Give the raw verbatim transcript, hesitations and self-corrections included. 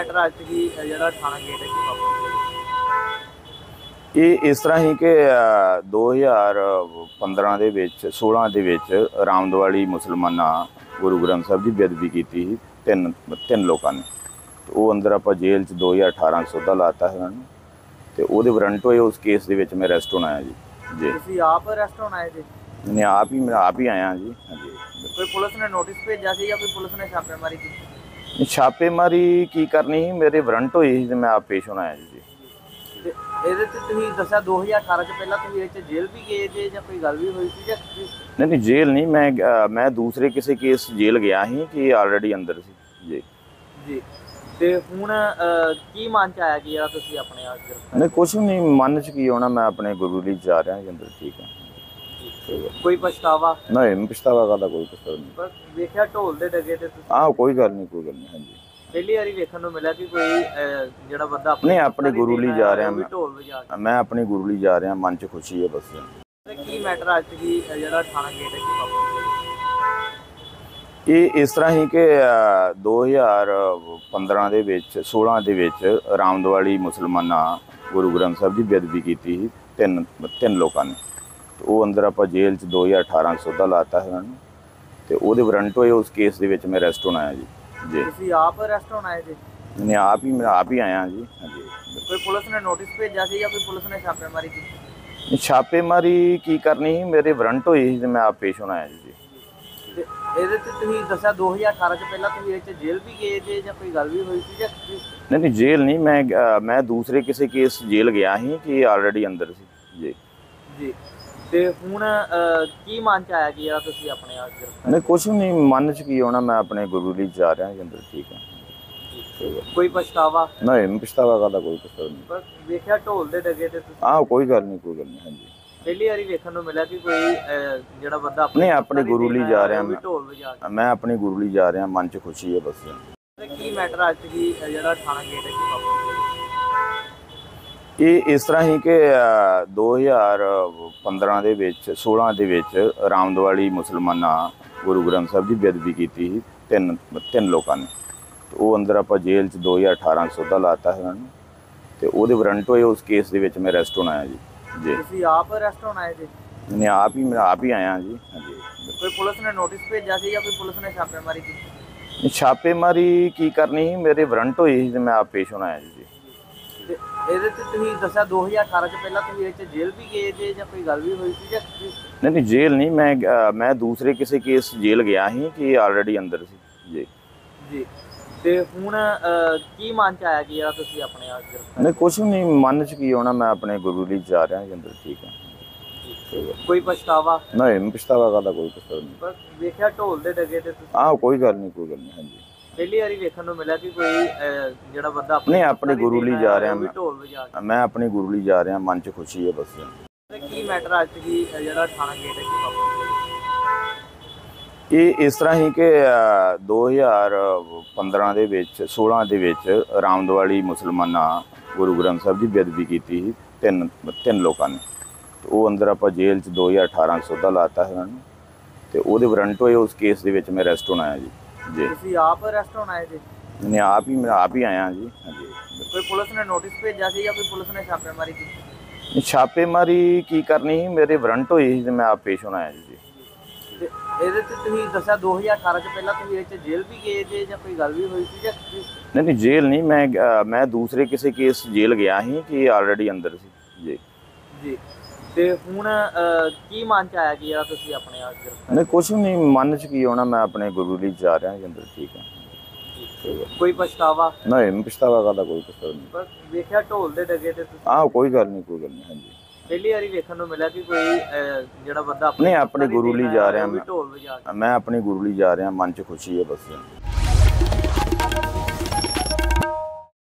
Matter आज की ਜਿਹੜਾ ਥਾਣਾ ਗੇਟ ਹੈ ਕਿ ਵਾਪਸ ਇਹ ਇਸ ਤਰ੍ਹਾਂ ਹੀ ਕਿ ਅ, ਦੋ ਹਜ਼ਾਰ ਪੰਦਰਾਂ ਦੇ ਵਿੱਚ ਸੋਲਾਂ ਦੇ ਵਿੱਚ ਰਾਮਦਵਾਲੀ ਮੁਸਲਮਾਨਾਂ ਗੁਰੂ ਗ੍ਰੰਥ ਸਾਹਿਬ ਦੀ ਬੇਅਦਬੀ ਕੀਤੀ ਸੀ ਤਿੰਨ ਤਿੰਨ ਲੋਕਾਂ ਨੇ। ਤੇ ਉਹ ਅੰਦਰ ਆਪਾਂ ਜੇਲ੍ਹ 'ਚ ਦੋ ਹਜ਼ਾਰ ਅਠਾਰਾਂ 'ਚ ਸੌਦਾ ਲਾਤਾ ਹੈ ਉਹਨਾਂ ਨੂੰ ਤੇ ਉਹਦੇ ਵਾਰੰਟ ਹੋਏ। ਉਸ ਕੇਸ ਦੇ ਵਿੱਚ ਮੈਂ ਅਰੈਸਟ ਹੋਣਾ ਹੈ ਜੀ। ਜੀ ਤੁਸੀਂ ਆਪ ਅਰੈਸਟ ਹੋਣਾ ਹੈ ਜੀ? ਮੈਂ ਆਪ ਹੀ ਮੈਂ ਆਪ ਹੀ ਆਇਆ ਜੀ। ਹਾਂਜੀ। ਕੋਈ ਪੁਲਿਸ ਨੇ ਨੋਟਿਸ ਭੇਜਿਆ ਸੀ ਜਾਂ ਕੋਈ ਪੁਲਿਸ ਨੇ ਛਾਪੇਮਾਰੀ ਕੀਤੀ? ਛਾਪੇਮਾਰੀ ਕੀ ਕਰਨੀ ਸੀ, ਮੇਰੇ ਵਾਰੰਟ ਹੋਏ ਸੀ ਤੇ ਮੈਂ ਆਪ ਪੇਸ਼ ਹੋਣਾ ਹੈ ਜੀ। ਤੇ ਇਹਦੇ ਤੇ ਤੁਸੀਂ ਦੱਸਿਆ ਦੋ ਹਜ਼ਾਰ ਅਠਾਰਾਂ ਚ ਪਹਿਲਾਂ ਤੁਸੀਂ ਇਹ 'ਚ ਜੇਲ੍ਹ ਵੀ ਗਏ ਜੇ ਜਾਂ ਕੋਈ ਗੱਲ ਵੀ ਹੋਈ ਸੀ ਜਾਂ ਤੁਸੀਂ? ਨਹੀਂ ਨਹੀਂ ਜੇਲ੍ਹ ਨਹੀਂ, ਮੈਂ ਅ, ਮੈਂ ਦੂਸਰੇ ਕਿਸੇ ਕੇਸ ਜੇਲ੍ਹ ਗਿਆ ਸੀ ਕਿ ਆਲਰੇਡੀ ਅੰਦਰ ਸੀ ਜੀ। ਜੀ ਤੇ ਹੁਣ ਅਹ, ਕੀ ਮਨ ਚ ਆਇਆ ਕਿ ਯਾਰ ਤੁਸੀਂ ਆਪਣੇ ਆਪ ਗ੍ਰਿਫਤਾਰ? ਨਹੀਂ ਕੁਛ ਨਹੀਂ, ਮਨ 'ਚ ਕੀ ਹੋਣਾ, ਮੈਂ ਆਪਣੇ ਗੁਰੂ ਲਈ ਜਾ ਰਿਹਾ ਜੀ ਅੰਦਰ। ਠੀਕ ਹੈ। ਕੋਈ ਪਛਤਾਵਾ? ਨਹੀਂ ਪਛਤਾਵਾ ਕਰਦਾ ਕੋਈ ਪਛਤਾਵਾ ਨਹੀਂ। ਪਰ ਵੇਖਿਆ ਢੋਲ ਦੇ ਡਗੇ ਤੇ ਤੁਸੀਂ ਆਹ ਕੋਈ ਗੱਲ ਨਹੀਂ, ਕੋਈ ਗੱਲ ਨਹੀਂ। ਹਾਂਜੀ ਪਹਿਲੀ ਵਾਰੀ ਵੇਖਣ ਨੂੰ ਮਿਲਿਆ ਕਿ ਕੋਈ ਅਹ, ਜਿਹੜਾ ਬੰਦਾ ਨਹੀਂ ਆਪਣੇ ਗੁਰੂ ਲਈ ਜਾ ਰਿਹਾ ਮੈਂ ਮੈਂ ਢੋਲ ਵਜਾ ਕੇ। ਮੈਂ ਆਪਣੇ ਗੁਰੂ ਲਈ ਜਾ ਰਿਹਾ, ਮਨ 'ਚ ਖੁਸ਼ੀ ਹੈ ਬਸ। ਤੇ ਕੀ ਮੈਟਰ ਅੱਜ ਕੀ ਜਿਹੜਾ ਥਾਣਾ ਗੇਟ ਹੈ ਕਿ ਵਾਪਸ ਇਹ ਇਸ ਤਰ੍ਹਾਂ ਹੀ ਕਿ ਅ, ਦੋ ਹਜ਼ਾਰ ਪੰਦਰਾਂ ਦੇ ਵਿੱਚ ਸੋਲਾਂ ਦੇ ਵਿੱਚ ਰਾਮਦਵਾਲੀ ਮੁਸਲਮਾਨਾਂ ਗੁਰੂ ਗ੍ਰੰਥ ਸਾਹਿਬ ਦੀ ਬੇਅਦਬੀ ਕੀਤੀ ਸੀ ਤਿੰਨ ਤਿੰਨ ਲੋਕਾਂ ਨੇ। ਤੇ ਉਹ ਅੰਦਰ ਆਪਾਂ ਜੇਲ੍ਹ 'ਚ ਦੋ ਹਜ਼ਾਰ ਅਠਾਰਾਂ 'ਚ ਸੌਦਾ ਲਾਤਾ ਹੈ ਉਹਨਾਂ ਨੂੰ ਤੇ ਉਹਦੇ ਵਾਰੰਟ ਹੋਏ। ਉਸ ਕੇਸ ਦੇ ਵਿੱਚ ਮੈਂ ਅਰੈਸਟ ਹੋਣਾ ਹੈ ਜੀ। ਜੀ ਤੁਸੀਂ ਆਪ ਅਰੈਸਟ ਹੋਣਾ ਹੈ ਜੀ? ਮੈਂ ਆਪ ਹੀ ਮੈਂ ਆਪ ਹੀ ਆਇਆ ਜੀ। ਹਾਂਜੀ। ਕੋਈ ਪੁਲਿਸ ਨੇ ਨੋਟਿਸ ਭੇਜਿਆ ਸੀ ਜਾਂ ਕੋਈ ਪੁਲਿਸ ਨੇ ਛਾਪੇਮਾਰੀ ਕੀਤੀ? ਛਾਪੇਮਾਰੀ ਕੀ ਕਰਨੀ ਸੀ, ਮੇਰੇ ਵਾਰੰਟ ਹੋਏ ਸੀ ਤੇ ਮੈਂ ਆਪ ਪੇਸ਼ ਹੋਣਾ ਹੈ ਜੀ। ਤੇ ਇਹਦੇ ਤੇ ਤੁਸੀਂ ਦੱਸਿਆ ਦੋ ਹਜ਼ਾਰ ਅਠਾਰਾਂ ਚ ਪਹਿਲਾਂ ਤੁਸੀਂ ਇਹ 'ਚ ਜੇਲ੍ਹ ਵੀ ਗਏ ਜੇ ਜਾਂ ਕੋਈ ਗੱਲ ਵੀ ਹੋਈ ਸੀ ਜਾਂ ਤੁਸੀਂ? ਨਹੀਂ ਨਹੀਂ ਜੇਲ੍ਹ ਨਹੀਂ, ਮੈਂ ਅ, ਮੈਂ ਦੂਸਰੇ ਕਿਸੇ ਕੇਸ ਜੇਲ੍ਹ ਗਿਆ ਸੀ ਕਿ ਆਲਰੇਡੀ ਅੰਦਰ ਸੀ ਜੀ। ਜੀ ਤੇ ਹੁਣ ਅਹ, ਕੀ ਮਨ ਚ ਆਇਆ ਕਿ ਯਾਰ ਤੁਸੀਂ ਆਪਣੇ ਆਪ ਗ੍ਰਿਫਤਾਰ? ਨਹੀਂ ਕੁਛ ਨਹੀਂ, ਮਨ 'ਚ ਕੀ ਹੋਣਾ, ਮੈਂ ਆਪਣੇ ਗੁਰੂ ਲਈ ਜਾ ਰਿਹਾ ਜੀ ਅੰਦਰ। ਠੀਕ ਹੈ। ਕੋਈ ਪਛਤਾਵਾ? ਨਹੀਂ ਪਛਤਾਵਾ ਕਰਦਾ ਕੋਈ ਪਛਤਾਵਾ ਨਹੀਂ। ਪਰ ਵੇਖਿਆ ਢੋਲ ਦੇ ਡਗੇ ਤੇ ਤੁਸੀਂ ਆਹ ਕੋਈ ਗੱਲ ਨਹੀਂ, ਕੋਈ ਗੱਲ ਨਹੀਂ। ਹਾਂਜੀ ਪਹਿਲੀ ਵਾਰੀ ਵੇਖਣ ਨੂੰ ਮਿਲਿਆ ਕਿ ਕੋਈ ਅਹ, ਜਿਹੜਾ ਬੰਦਾ ਨਹੀਂ ਆਪਣੇ ਗੁਰੂ ਲਈ ਜਾ ਰਿਹਾ ਮੈਂ ਮੈਂ ਢੋਲ ਵਜਾ ਕੇ। ਮੈਂ ਆਪਣੇ ਗੁਰੂ ਲਈ ਜਾ ਰਿਹਾ, ਮਨ 'ਚ ਖੁਸ਼ੀ ਹੈ ਬਸ। ਤੇ ਕੀ ਮੈਟਰ ਅੱਜ ਕੀ ਜਿਹੜਾ ਥਾਣਾ ਗੇਟ ਹੈ ਕਿ ਵਾਪਸ ਇਹ ਇਸ ਤਰ੍ਹਾਂ ਹੀ ਕਿ ਅ, ਦੋ ਹਜ਼ਾਰ ਪੰਦਰਾਂ ਦੇ ਵਿੱਚ ਸੋਲਾਂ ਦੇ ਵਿੱਚ ਰਾਮਦਵਾਲੀ ਮੁਸਲਮਾਨਾਂ ਗੁਰੂ ਗ੍ਰੰਥ ਸਾਹਿਬ ਦੀ ਬੇਅਦਬੀ ਕੀਤੀ ਸੀ ਤਿੰਨ ਤਿੰਨ ਲੋਕਾਂ ਨੇ। ਤੇ ਉਹ ਅੰਦਰ ਆਪਾਂ ਜੇਲ੍ਹ 'ਚ ਦੋ ਹਜ਼ਾਰ ਅਠਾਰਾਂ 'ਚ ਸੌਦਾ ਲਾਤਾ ਹੈ ਉਹਨਾਂ ਨੂੰ ਤੇ ਉਹਦੇ ਵਾਰੰਟ ਹੋਏ। ਉਸ ਕੇਸ ਦੇ ਵਿੱਚ ਮੈਂ ਅਰੈਸਟ ਹੋਣਾ ਹੈ ਜੀ। ਜੀ ਤੁਸੀਂ ਆਪ ਅਰੈਸਟ ਹੋਣਾ ਹੈ ਜੀ? ਮੈਂ ਆਪ ਹੀ ਮੈਂ ਆਪ ਹੀ ਆਇਆ ਜੀ। ਹਾਂਜੀ। ਕੋਈ ਪੁਲਿਸ ਨੇ ਨੋਟਿਸ ਭੇਜਿਆ ਸੀ ਜਾਂ ਕੋਈ ਪੁਲਿਸ ਨੇ ਛਾਪੇਮਾਰੀ ਕੀਤੀ? ਛਾਪੇਮਾਰੀ ਕੀ ਕਰਨੀ ਸੀ, ਮੇਰੇ ਵਾਰੰਟ ਹੋਏ ਸੀ ਤੇ ਮੈਂ ਆਪ ਪੇਸ਼ ਹੋਣਾ ਹੈ ਜੀ। ਤੇ ਇਹਦੇ ਤੇ ਤੁਸੀਂ ਦੱਸਿਆ ਦੋ ਹਜ਼ਾਰ ਅਠਾਰਾਂ ਚ ਪਹਿਲਾਂ ਤੁਸੀਂ ਇਹ 'ਚ ਜੇਲ੍ਹ ਵੀ ਗਏ ਜੇ ਜਾਂ ਕੋਈ ਗੱਲ ਵੀ ਹੋਈ ਸੀ ਜਾਂ ਤੁਸੀਂ? ਨਹੀਂ ਨਹੀਂ ਜੇਲ੍ਹ ਨਹੀਂ, ਮੈਂ ਅ, ਮੈਂ ਦੂਸਰੇ ਕਿਸੇ ਕੇਸ ਜੇਲ੍ਹ ਗਿਆ ਸੀ ਕਿ ਆਲਰੇਡੀ ਅੰਦਰ ਸੀ ਜੀ। ਜੀ ਤੇ ਹੁਣ ਅਹ, ਕੀ ਮਨ ਚ ਆਇਆ ਕਿ ਯਾਰ ਤੁਸੀਂ ਆਪਣੇ ਆਪ ਗ੍ਰਿਫਤਾਰ? ਨਹੀਂ ਕੁਛ ਨਹੀਂ, ਮਨ 'ਚ ਕੀ ਹੋਣਾ, ਮੈਂ ਆਪਣੇ ਗੁਰੂ ਲਈ ਜਾ ਰਿਹਾ ਜੀ ਅੰਦਰ। ਠੀਕ ਹੈ। ਕੋਈ ਪਛਤਾਵਾ? ਨਹੀਂ ਪਛਤਾਵਾ ਕਰਦਾ ਕੋਈ ਪਛਤਾਵਾ ਨਹੀਂ। ਪਰ ਵੇਖਿਆ ਢੋਲ ਦੇ ਡਗੇ ਤੇ ਤੁਸੀਂ ਆਹ ਕੋਈ ਗੱਲ ਨਹੀਂ, ਕੋਈ ਗੱਲ ਨਹੀਂ। ਹਾਂਜੀ ਪਹਿਲੀ ਵਾਰੀ ਵੇਖਣ ਨੂੰ ਮਿਲਿਆ ਕਿ ਕੋਈ ਅਹ, ਜਿਹੜਾ ਬੰਦਾ ਨਹੀਂ ਆਪਣੇ ਗੁਰੂ ਲਈ ਜਾ ਰਿਹਾ ਮੈਂ ਮੈਂ ਢੋਲ ਵਜਾ ਕੇ। ਮੈਂ ਆਪਣੇ ਗੁਰੂ ਲਈ ਜਾ ਰਿਹਾ, ਮਨ 'ਚ ਖੁਸ਼ੀ ਹੈ ਬਸ। ਤੇ ਕੀ ਮੈਟਰ ਅੱਜ ਕੀ ਜਿਹੜਾ ਥਾਣਾ ਗੇਟ ਹੈ ਕਿ ਵਾਪਸ ਇਹ ਇਸ ਤਰ੍ਹਾਂ ਹੀ ਕਿ ਅ, ਦੋ ਹਜ਼ਾਰ ਪੰਦਰਾਂ ਦੇ ਵਿੱਚ ਸੋਲਾਂ ਦੇ ਵਿੱਚ ਰਾਮਦਵਾਲੀ ਮੁਸਲਮਾਨਾਂ ਗੁਰੂ ਗ੍ਰੰਥ ਸਾਹਿਬ ਦੀ ਬੇਅਦਬੀ ਕੀਤੀ ਸੀ ਤਿੰਨ ਤਿੰਨ ਲੋਕਾਂ ਨੇ। ਤੇ ਉਹ ਅੰਦਰ ਆਪਾਂ ਜੇਲ੍ਹ 'ਚ ਦੋ ਹਜ਼ਾਰ ਅਠਾਰਾਂ 'ਚ ਸੌਦਾ ਲਾਤਾ ਹੈ ਉਹਨਾਂ ਨੂੰ ਤੇ ਉਹਦੇ ਵਾਰੰਟ ਹੋਏ। ਉਸ ਕੇਸ ਦੇ ਵਿੱਚ ਮੈਂ ਅਰੈਸਟ ਹੋਣਾ ਹੈ ਜੀ। ਜੀ ਤੁਸੀਂ ਆਪ ਅਰੈਸਟ ਹੋਣਾ ਹੈ ਜੀ? ਮੈਂ ਆਪ ਹੀ ਮੈਂ ਆਪ ਹੀ ਆਇਆ ਜੀ। ਹਾਂਜੀ। ਕੋਈ ਪੁਲਿਸ ਨੇ ਨੋਟਿਸ ਭੇਜਿਆ ਸੀ ਜਾਂ ਕੋਈ ਪੁਲਿਸ ਨੇ ਛਾਪੇਮਾਰੀ ਕੀਤੀ? ਛਾਪੇਮਾਰੀ ਕੀ ਕਰਨੀ ਸੀ, ਮੇਰੇ ਵਾਰੰਟ ਹੋਏ ਸੀ ਤੇ ਮੈਂ ਆਪ ਪੇਸ਼ ਹੋਣਾ ਹੈ ਜੀ। ਤੇ ਇਹਦੇ ਤੇ ਤੁਸੀਂ ਦੱਸਿਆ ਦੋ ਹਜ਼ਾਰ ਅਠਾਰਾਂ ਚ ਪਹਿਲਾਂ ਤੁਸੀਂ ਇਹ 'ਚ ਜੇਲ੍ਹ ਵੀ ਗਏ ਜੇ ਜਾਂ ਕੋਈ ਗੱਲ ਵੀ ਹੋਈ ਸੀ ਜਾਂ ਤੁਸੀਂ? ਨਹੀਂ ਨਹੀਂ ਜੇਲ੍ਹ ਨਹੀਂ, ਮੈਂ ਅ, ਮੈਂ ਦੂਸਰੇ ਕਿਸੇ ਕੇਸ ਜੇਲ੍ਹ ਗਿਆ ਸੀ ਕਿ ਆਲਰੇਡੀ ਅੰਦਰ ਸੀ ਜੀ। ਜੀ ਤੇ ਹੁਣ ਅਹ, ਕੀ ਮਨ ਚ ਆਇਆ ਕਿ ਯਾਰ ਤੁਸੀਂ ਆਪਣੇ ਆਪ ਗ੍ਰਿਫਤਾਰ? ਨਹੀਂ ਕੁਛ ਨਹੀਂ, ਮਨ 'ਚ ਕੀ ਹੋਣਾ, ਮੈਂ ਆਪਣੇ ਗੁਰੂ ਲਈ ਜਾ ਰਿਹਾ ਜੀ ਅੰਦਰ। ਠੀਕ ਹੈ। ਕੋਈ ਪਛਤਾਵਾ? ਨਹੀਂ ਪਛਤਾਵਾ ਕਰਦਾ ਕੋਈ ਪਛਤਾਵਾ ਨਹੀਂ। ਪਰ ਵੇਖਿਆ ਢੋਲ ਦੇ ਡਗੇ ਤੇ ਤੁਸੀਂ ਆਹ ਕੋਈ ਗੱਲ ਨਹੀਂ, ਕੋਈ ਗੱਲ ਨਹੀਂ। ਹਾਂਜੀ ਪਹਿਲੀ ਵਾਰੀ ਵੇਖਣ ਨੂੰ ਮਿਲਿਆ ਕਿ ਕੋਈ ਅਹ, ਜਿਹੜਾ ਬੰਦਾ ਨਹੀਂ ਆਪਣੇ ਗੁਰੂ ਲਈ ਜਾ ਰਿਹਾ ਮੈਂ ਮੈਂ ਢੋਲ ਵਜਾ ਕੇ। ਮੈਂ ਆਪਣੇ ਗੁਰੂ ਲਈ ਜਾ ਰਿਹਾ, ਮਨ 'ਚ ਖੁਸ਼ੀ ਹੈ ਬਸ।